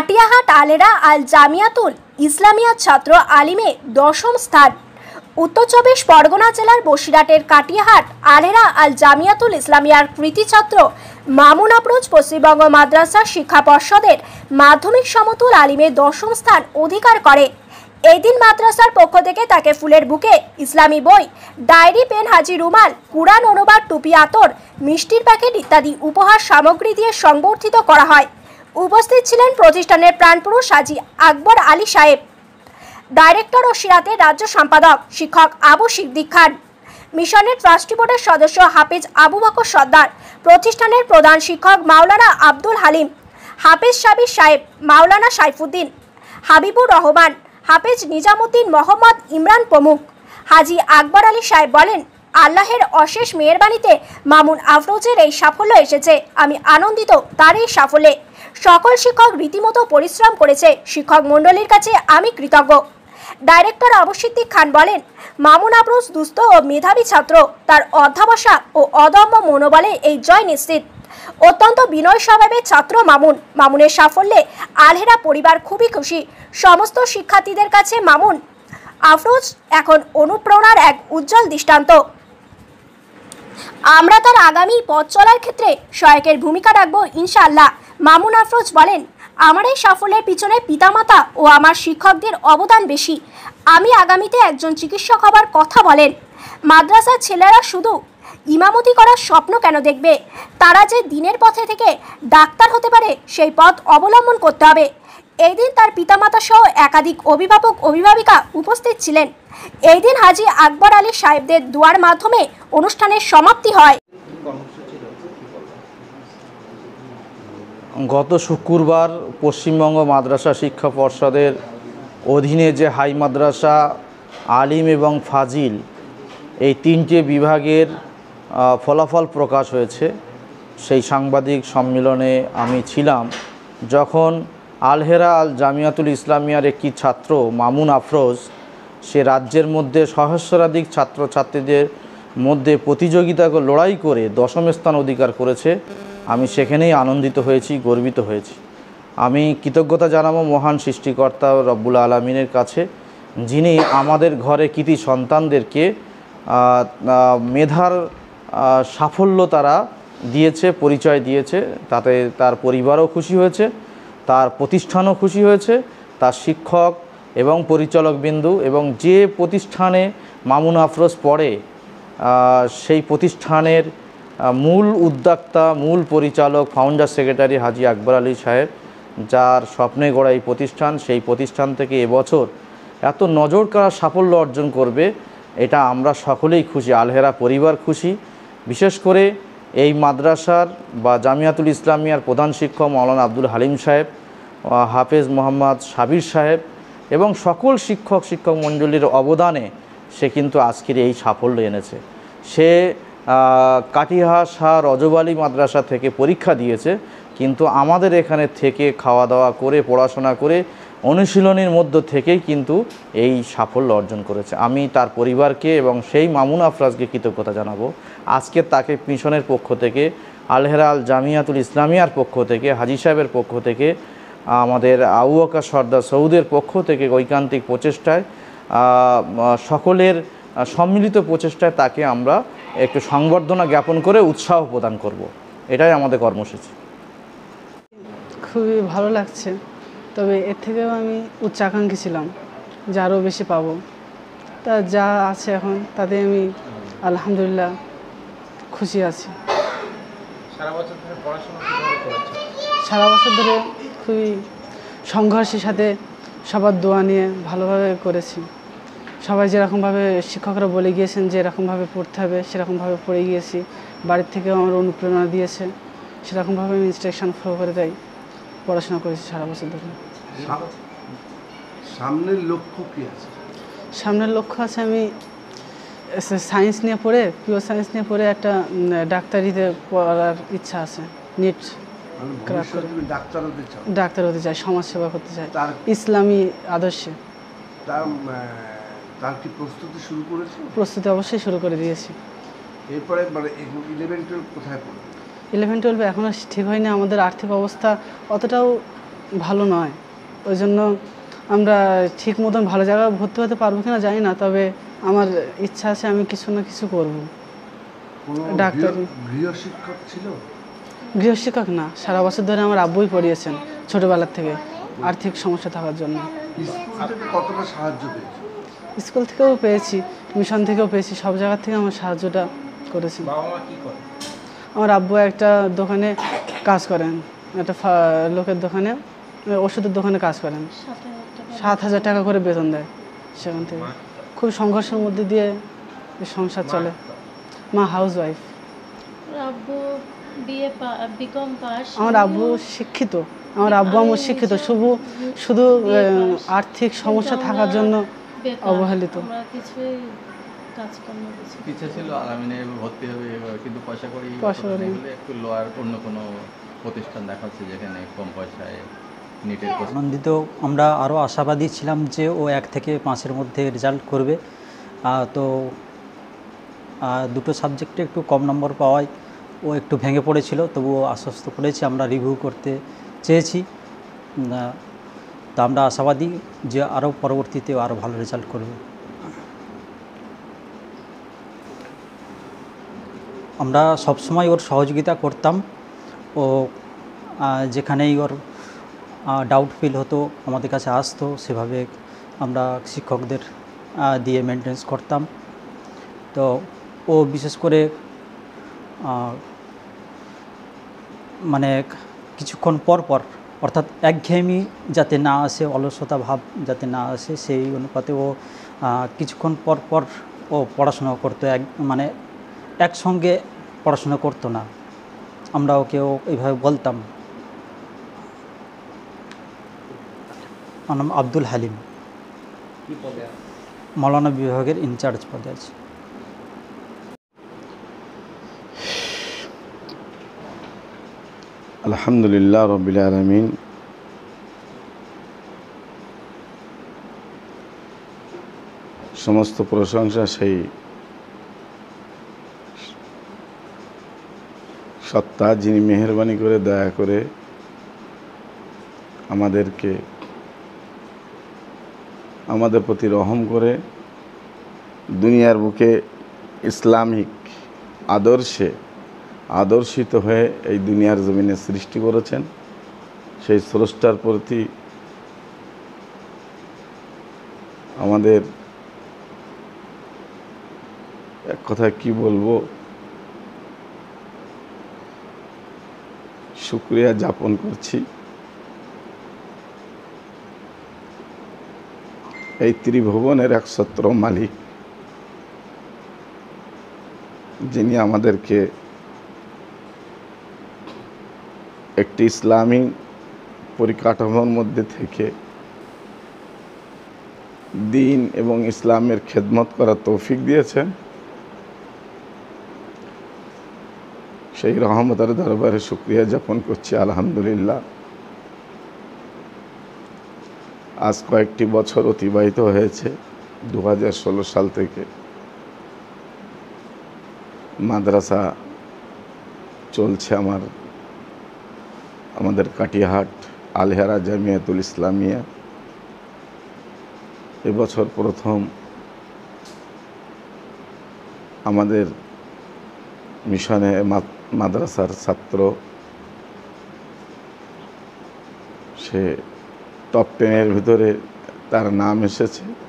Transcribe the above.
কাটিয়াহাট আলেরা আল জামিয়াতুল ইসলামিয়া ছাত্র আলিমে দশম স্থান। উত্তর চব্বিশ পরগনা জেলার বসিরহাটের কাটিয়াহাট আলেরা আল জামিয়াতুল ইসলামিয়ার কৃতি ছাত্র মামুন আফরোজ পশ্চিমবঙ্গ মাদ্রাসা শিক্ষা পর্ষদের মাধ্যমিক সমতুল আলিমে দশম স্থান অধিকার করে। এই দিন মাদ্রাসার পক্ষ থেকে তাকে ফুলের বুকে, ইসলামী বই, ডায়েরি, পেন, হাজি রুমাল, কুরআন অনুবাদ, টুপি, আতর, মিষ্টির প্যাকেট ইত্যাদি উপহার সামগ্রী দিয়ে সংবর্ধিত করা হয়। উপস্থিত ছিলেন প্রতিষ্ঠানের প্রাণপুরুষ হাজি আকবর আলী সাহেব, ডাইরেক্টর ও সিরাতের রাজ্য সম্পাদক শিক্ষক আবু সিদ্দিক খান, মিশনের ট্রাস্টি বোর্ডের সদস্য হাফেজ আবু বকর সর্দার, প্রতিষ্ঠানের প্রধান শিক্ষক মাওলানা আব্দুল হালিম, হাফেজ সাবির সাহেব, মাওলানা সাইফুদ্দিন, হাবিবুর রহমান, হাফেজ নিজামুদ্দিন, মোহাম্মদ ইমরান প্রমুখ। হাজি আকবর আলী সাহেব বলেন, আল্লাহের অশেষ মেহেরবানিতে মামুন আফরোজের এই সাফল্য এসেছে। আমি আনন্দিত তার এই সাফল্যে। সকল শিক্ষক রীতিমতো পরিশ্রম করেছে। শিক্ষক মণ্ডলীর কাছে আমি কৃতজ্ঞ। ডাইরেক্টর আবু সিদ্দিক খান বলেন, মামুন আফরোজ দুস্থ ও মেধাবী ছাত্র। তার অধ্যাবসা ও অদম্য মনোবলে এই জয় নিশ্চিত। অত্যন্ত বিনয় স্বভাবের ছাত্র মামুনের সাফল্যে আলহেরা পরিবার খুবই খুশি। সমস্ত শিক্ষার্থীদের কাছে মামুন আফরোজ এখন অনুপ্রেরণার এক উজ্জ্বল দৃষ্টান্ত। আমরা তার আগামী পথ চলার ক্ষেত্রে সহায়কের ভূমিকা রাখব ইনশাআল্লাহ। মামুন আফরোজ বলেন, আমার এই সাফল্যের পিছনে পিতামাতা ও আমার শিক্ষকদের অবদান বেশি। আমি আগামীতে একজন চিকিৎসক হবার কথা বলেন। মাদ্রাসার ছেলেরা শুধু ইমামতি করার স্বপ্ন কেন দেখবে? তারা যে দিনের পথে থেকে ডাক্তার হতে পারে সেই পথ অবলম্বন করতে হবে। এই দিন তার পিতামাতা সহ একাধিক অভিভাবক অভিভাবিকা উপস্থিত ছিলেন। এই দিন হাজি আকবর আলী সাহেবদের দোয়ার মাধ্যমে অনুষ্ঠানের সমাপ্তি হয়। গত শুক্রবার পশ্চিমবঙ্গ মাদ্রাসা শিক্ষা পর্ষদের অধীনে যে হাই মাদ্রাসা, আলিম এবং ফাজিল এই তিনটে বিভাগের ফলাফল প্রকাশ হয়েছে। সেই সাংবাদিক সম্মেলনে আমি ছিলাম। যখন আলহেরা আল জামিয়াতুল ইসলামিয়ার একটি ছাত্র মামুন আফরোজ সে রাজ্যের মধ্যে সহস্রাধিক ছাত্রছাত্রীদের মধ্যে প্রতিযোগিতা লড়াই করে দশম স্থান অধিকার করেছে, আমি সেখানেই আনন্দিত হয়েছি, গর্বিত হয়েছি। আমি কৃতজ্ঞতা জানাবো মহান সৃষ্টিকর্তা রব্বুল আলামিনের কাছে, যিনি আমাদের ঘরে কৃতি সন্তানদেরকে মেধার সাফল্য তারা দিয়েছে, পরিচয় দিয়েছে। তাতে তার পরিবারও খুশি হয়েছে, তার প্রতিষ্ঠানও খুশি হয়েছে, তার শিক্ষক এবং পরিচালকবৃন্দু এবং যে প্রতিষ্ঠানে মামুন আফরোজ পড়ে সেই প্রতিষ্ঠানের মূল উদ্যোক্তা, মূল পরিচালক, ফাউন্ডার সেক্রেটারি হাজি আকবর আলী সাহেব, যার স্বপ্নে গড়া এই প্রতিষ্ঠান, সেই প্রতিষ্ঠান থেকে এবছর এত নজর কাড়া সাফল্য অর্জন করবে, এটা আমরা সকলেই খুশি। আলহেরা পরিবার খুশি। বিশেষ করে এই মাদ্রাসার বা জামিয়াতুল ইসলামিয়ার প্রধান শিক্ষক মাওলানা আব্দুল হালিম সাহেব, হাফেজ মোহাম্মদ সাবির সাহেব এবং সকল শিক্ষক মণ্ডলীর অবদানে সে কিন্তু আজকের এই সাফল্য এনেছে। সে কাটিহার শাহ রজব আলী মাদ্রাসা থেকে পরীক্ষা দিয়েছে, কিন্তু আমাদের এখানে থেকে খাওয়া দাওয়া করে, পড়াশোনা করে, অনুশীলনের মধ্য থেকেই কিন্তু এই সাফল্য অর্জন করেছে। আমি তার পরিবারকে এবং সেই মামুন আফরোজকে কৃতজ্ঞতা জানাবো। আজকে তাকে মিশনের পক্ষ থেকে, আলহেরা আল জামিয়াতুল ইসলামিয়ার পক্ষ থেকে, হাজি সাহেবের পক্ষ থেকে, আমাদের আবু বকর সর্দার সৌদের পক্ষ থেকে ঐকান্তিক প্রচেষ্টায়, সকলের সম্মিলিত প্রচেষ্টায় তাকে আমরা একটু সংবর্ধনা জ্ঞাপন করে উৎসাহ প্রদান করব। এটাই আমাদের কর্মসূচি। খুবই ভালো লাগছে, তবে এর থেকেও আমি উচ্চাকাঙ্ক্ষী ছিলাম যে আরও বেশি পাবো। তা যা আছে এখন তাতে আমি আলহামদুলিল্লাহ খুশি আছি। সারা বছর ধরে পড়াশোনা কিভাবে করেছো? সারা বছর ধরে খুবই সংঘর্ষের সাথে সবার দোয়া নিয়ে ভালোভাবে করেছি। সবাই যেরকমভাবে শিক্ষকরা বলে গিয়েছেন যে এরকমভাবে পড়তে হবে, সেরকমভাবে পড়ে গিয়েছি। বাড়ির থেকেও আমার অনুপ্রেরণা দিয়েছে, সেরকমভাবে আমি ইনস্ট্রাকশন ফলো করে তাই পড়াশোনা করেছি সারা বছর ধরে। সামনের লক্ষ্য কী আছে? সামনের লক্ষ্য আছে, আমি সায়েন্স নিয়ে পড়ে, পিওর সায়েন্স নিয়ে পড়ে একটা ডাক্তারিতে পড়ার ইচ্ছা আছে। নিট ক্র্যাক করে ডাক্তার হতে চাই, সমাজসেবা করতে চাই ইসলামী আদর্শে। তার কি প্রস্তুতি শুরু করেছে? প্রস্তুতি অবশ্যই শুরু করে দিয়েছি। এরপরে মানে 11-12 কোথায় পড়বে? 11-12 এখনও ঠিক হয়নি। আমাদের আর্থিক অবস্থা অতটাও ভালো নয়। ওই জন্য আমরা ঠিক মতন ভালো জায়গায় ভর্তি হতে পারবো কিনা জানি না, তবে আমার ইচ্ছা আছে আমি কিছু না কিছু করব। ডাক্তারি। গৃহশিক্ষক ছিল? গৃহশিক্ষক না, সারা বছর ধরে আমার আব্বুই পড়িয়েছেন ছোটোবেলার থেকে আর্থিক সমস্যা থাকার জন্য। স্কুল থেকে কতটা সাহায্য পেয়েছে? স্কুল থেকেও পেয়েছি, মিশন থেকেও পেয়েছি, সব জায়গা থেকে আমার সাহায্যটা করেছি। বাবা মা কি করে? আমার আব্বু একটা দোকানে কাজ করেন, একটা লোকের দোকানে, ওষুধের দোকানে কাজ করেন। 7,000 টাকা করে বেতন দেয় সেখান থেকে। খুব সংঘর্ষের মধ্যে দিয়ে সংসার চলে। মা হাউস ওয়াইফ। আব্বু বিকম পাস। আমার আব্বু শিক্ষিত, আমার আব্বু আম্মু শিক্ষিত, শুধু আর্থিক সমস্যা থাকার জন্য অবহেলিত। কিছুই কাজকর্ম ইচ্ছা ছিল আলামিনে ভর্তি হবে, কিন্তু পয়সা করি একটু লোয়ার অন্য কোনো প্রতিষ্ঠান দেখা হচ্ছে যেখানে কম পয়সায় নিটের। আনন্দিত, আমরা আরও আশাবাদী ছিলাম যে ও 1 থেকে 5-এর মধ্যে রেজাল্ট করবে। তো দুটো সাবজেক্টে একটু কম নম্বর পাওয়ায় ও একটু ভেঙে পড়েছিল, তবুও আশ্বস্ত করেছি, আমরা রিভিউ করতে চেয়েছি। তো আমরা আশাবাদী যে আরও পরবর্তীতে আরও ভালো রেজাল্ট করবে। আমরা সবসময় ওর সহযোগিতা করতাম। ও যেখানেই ওর ডাউট ফিল হতো আমাদের কাছে আসতো, সেভাবে আমরা শিক্ষকদের দিয়ে মেনটেন্স করতাম। তো ও বিশেষ করে মানে কিছুক্ষণ পর পর, অর্থাৎ একঘেয়েমি যাতে না আসে, অলসতা ভাব যাতে না আসে, সেই অনুপাতে ও কিছুক্ষণ পর পর ও পড়াশোনা করতো। মানে একসঙ্গে পড়াশোনা করতো না, আমরা ওকেও এইভাবে বলতাম। আমার নাম আব্দুল হালিম, মৌলানা বিভাগের ইনচার্জ পদে আছে। আলহামদুলিল্লাহ রাব্বিল আলামিন। সমস্ত প্রশংসা সেই সত্তা যিনি মেহেরবানি করে দয়া করে আমাদের প্রতি রহম করে দুনিয়ার বুকে ইসলামিক আদর্শে আদর্শিত হয়ে এই দুনিয়ার জমিনে সৃষ্টি করেছেন। সেই স্রষ্টার প্রতি আমাদের এক কথায় কি বলবো, শুকরিয়া জ্ঞাপন করছি। এই ত্রিভুবনের একছত্র মালিক, যিনি আমাদেরকে একটি ইসলামী পরিকাঠামোর মধ্যে থেকে দ্বীন এবং ইসলামের খেদমত করার তৌফিক দিয়েছেন। সেই রহমতের দরবারে শুকরিয়া জ্ঞাপন করছি আলহামদুলিল্লাহ। আজ কয়েকটি বছর অতিবাহিত হয়েছে, 2016 সাল থেকে মাদ্রাসা চলছে আমাদের কাটিয়াহাট আলহেরা জামিয়াতুল ইসলামিয়া। এবছর প্রথম আমাদের মিশনে মাদ্রাসার ছাত্র সে টপ 10-এর ভিতরে তার নাম এসেছে।